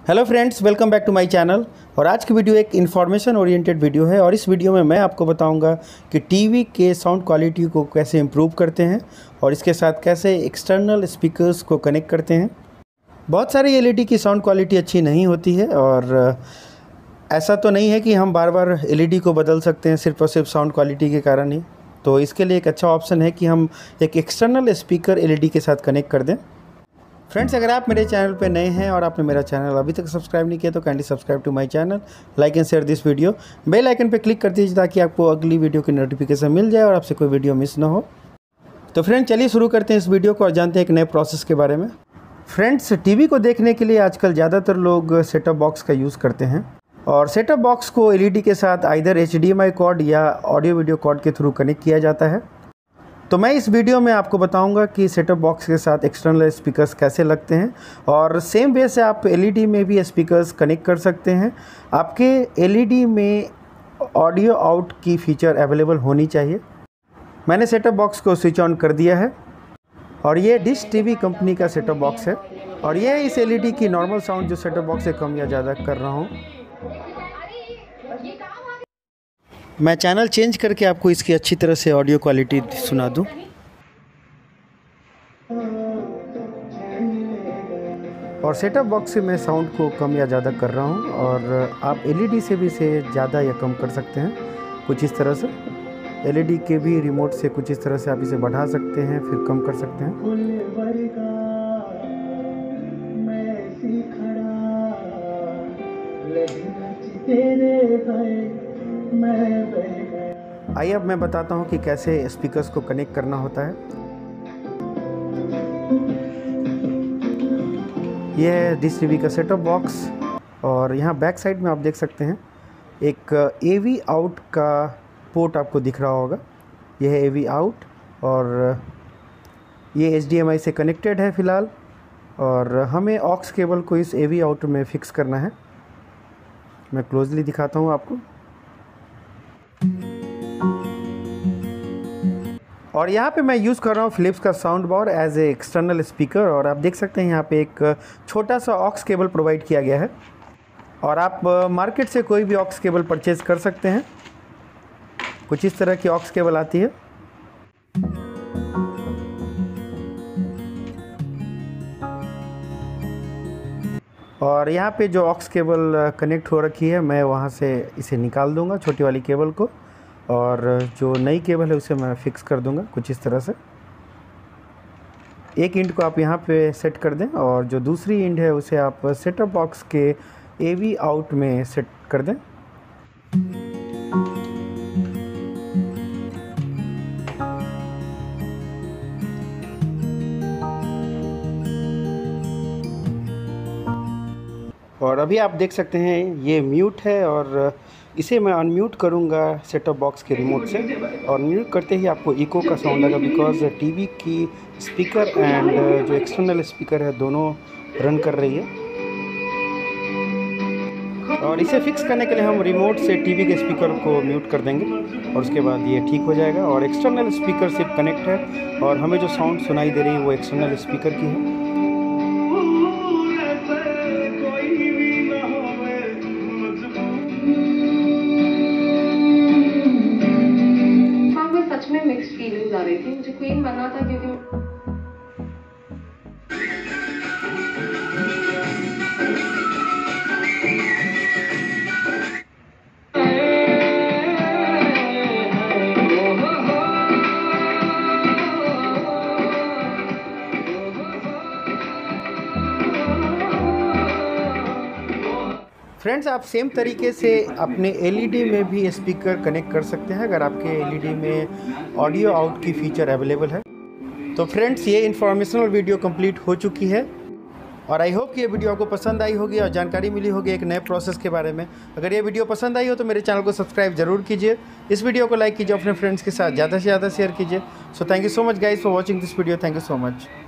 Hello friends, welcome back to my channel. और आज की वीडियो एक इन्फॉर्मेशन ओरिएंटेड वीडियो है और इस वीडियो में मैं आपको बताऊंगा कि टीवी के साउंड क्वालिटी को कैसे इम्प्रूव करते हैं और इसके साथ कैसे एक्सटर्नल स्पीकर्स को कनेक्ट करते हैं। बहुत सारी एलईडी की साउंड क्वालिटी अच्छी नहीं होती है और ऐसा तो नहीं है कि हम बार बार एलईडी को बदल सकते हैं सिर्फ और सिर्फ साउंड क्वालिटी के कारण ही। तो इसके लिए एक अच्छा ऑप्शन है कि हम एक एक्सटर्नल स्पीकर एलईडी के साथ कनेक्ट कर दें। फ्रेंड्स, अगर आप मेरे चैनल पे नए हैं और आपने मेरा चैनल अभी तक सब्सक्राइब नहीं किया तो kindly subscribe to my channel, like and share this video. Bell icon पे क्लिक कर दीजिए ताकि आपको अगली वीडियो की नोटिफिकेशन मिल जाए और आपसे कोई वीडियो मिस ना हो। तो फ्रेंड्स, चलिए शुरू करते हैं इस वीडियो को और जानते हैं एक नए प्रोसेस के बारे में। फ्रेंड्स, टीवी को देखने के लिए आजकल ज़्यादातर लोग सेटअप बॉक्स का यूज़ करते हैं और सेटअप बॉक्स को एलईडी के साथ आइदर HDMI कॉर्ड या ऑडियो वीडियो कॉर्ड के थ्रू कनेक्ट किया जाता है। तो मैं इस वीडियो में आपको बताऊंगा कि सेटअप बॉक्स के साथ एक्सटर्नल स्पीकर्स कैसे लगते हैं और सेम वे से आप एलईडी में भी स्पीकर्स कनेक्ट कर सकते हैं। आपके एलईडी में ऑडियो आउट की फीचर अवेलेबल होनी चाहिए। मैंने सेटअप बॉक्स को स्विच ऑन कर दिया है और ये डिश टीवी कंपनी का सेटअप बॉक्स है और ये इस एलईडी की नॉर्मल साउंड जो सेटअप बॉक्स से कम या ज़्यादा कर रहा हूँ। मैं चैनल चेंज करके आपको इसकी अच्छी तरह से ऑडियो क्वालिटी सुना दूं। और सेटअप बॉक्स से मैं साउंड को कम या ज़्यादा कर रहा हूं और आप एलईडी से भी इसे ज़्यादा या कम कर सकते हैं कुछ इस तरह से। एलईडी के भी रिमोट से कुछ इस तरह से आप इसे बढ़ा सकते हैं फिर कम कर सकते हैं। आइए अब मैं बताता हूँ कि कैसे स्पीकर्स को कनेक्ट करना होता है। यह है डिश टीवी का सेटअप बॉक्स और यहाँ बैक साइड में आप देख सकते हैं एक AV आउट का पोर्ट आपको दिख रहा होगा। यह है AV आउट और ये HDMI से कनेक्टेड है फ़िलहाल और हमें ऑक्स केबल को इस AV आउट में फ़िक्स करना है। मैं क्लोजली दिखाता हूँ आपको। और यहाँ पे मैं यूज़ कर रहा हूँ फ़िलिप्स का sound bar as a external speaker और आप देख सकते हैं यहाँ पे एक छोटा सा ऑक्स केबल प्रोवाइड किया गया है और आप मार्केट से कोई भी ऑक्स केबल परचेज़ कर सकते हैं। कुछ इस तरह की ऑक्स केबल आती है। और यहाँ पे जो ऑक्स केबल कनेक्ट हो रखी है मैं वहाँ से इसे निकाल दूँगा, छोटी वाली केबल को, और जो नई केबल है उसे मैं फ़िक्स कर दूँगा कुछ इस तरह से। एक इंड को आप यहाँ पे सेट कर दें और जो दूसरी इंड है उसे आप सेटअप बॉक्स के AV आउट में सेट कर दें। और अभी आप देख सकते हैं ये म्यूट है और इसे मैं अनम्यूट करूंगा सेटअप बॉक्स के रिमोट से और म्यूट करते ही आपको इको का साउंड लगा बिकॉज टीवी की स्पीकर एंड जो एक्सटर्नल स्पीकर है दोनों रन कर रही है। और इसे फिक्स करने के लिए हम रिमोट से टीवी के स्पीकर को म्यूट कर देंगे और उसके बाद ये ठीक हो जाएगा। और एक्सटर्नल स्पीकर सिर्फ कनेक्ट है और हमें जो साउंड सुनाई दे रही है वो एक्सटर्नल स्पीकर की है। मिक्स फीलिंग्स आ रही थी। मुझे क्वीन बनना था क्योंकि फ्रेंड्स, आप सेम तरीके से अपने एलईडी में भी स्पीकर कनेक्ट कर सकते हैं अगर आपके एलईडी में ऑडियो आउट की फीचर अवेलेबल है। तो फ्रेंड्स, ये इन्फॉर्मेशनल वीडियो कंप्लीट हो चुकी है और आई होप कि ये वीडियो आपको पसंद आई होगी और जानकारी मिली होगी एक नए प्रोसेस के बारे में। अगर ये वीडियो पसंद आई हो तो मेरे चैनल को सब्सक्राइब जरूर कीजिए, इस वीडियो को लाइक कीजिए, अपने फ्रेंड्स के साथ ज़्यादा से ज़्यादा शेयर कीजिए। So thank you so much guys for watching this video. Thank you so much.